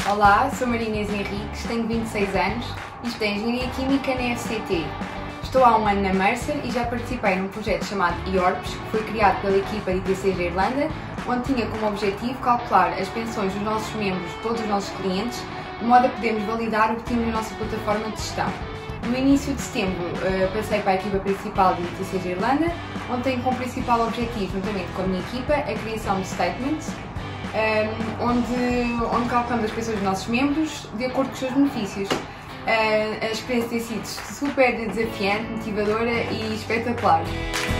Olá, sou Maria Inês Henriques, tenho 26 anos e estudei Engenharia Química na FCT. Estou há um ano na Mercer e já participei num projeto chamado IORPS, que foi criado pela equipa de ITCG Irlanda, onde tinha como objetivo calcular as pensões dos nossos membros, todos os nossos clientes, de modo a podermos validar o que tínhamos na nossa plataforma de gestão. No início de setembro passei para a equipa principal de ITCG Irlanda, onde tenho como principal objetivo, juntamente com a minha equipa, a criação de statements, onde calculamos as pensões dos nossos membros de acordo com os seus benefícios. A experiência tem sido super desafiante, motivadora e espetacular.